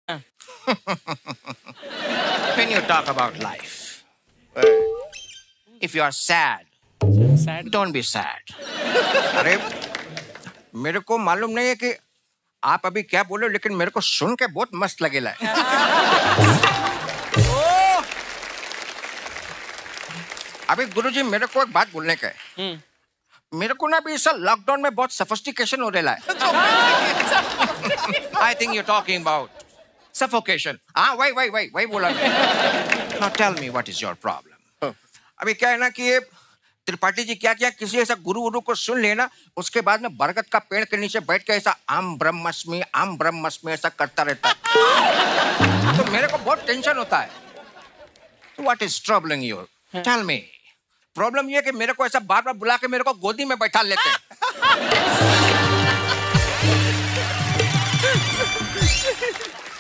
When you talk about life, if you are sad, sad don't be sad. अरे मेरे को मालूम नहीं है कि आप अभी क्या बोले, लेकिन मेरे को सुन के बहुत मस्त लगेला है। अभी गुरुजी मेरे को एक बात बोलने का है। मेरे को ना अभी इस लॉकडाउन में बहुत सफिस्टिकेशन हो रहा है। I think you talking about suffocation. हाँ वही बोला। Now tell me what is your problem. अभी क्या है ना कि ये त्रिपाठी जी क्या क्या किसी ऐसा गुरु गुरु को सुन लेना, उसके बाद में बरगद का पेड़ के नीचे बैठ के ऐसा आम ब्रह्मस्मि ऐसा करता रहता है। तो मेरे को बहुत टेंशन होता है। What is troubling you? Tell me. Problem ये है कि मेरे को ऐसा बार बार बुला के मेरे को गोदी में बैठा लेते हैं।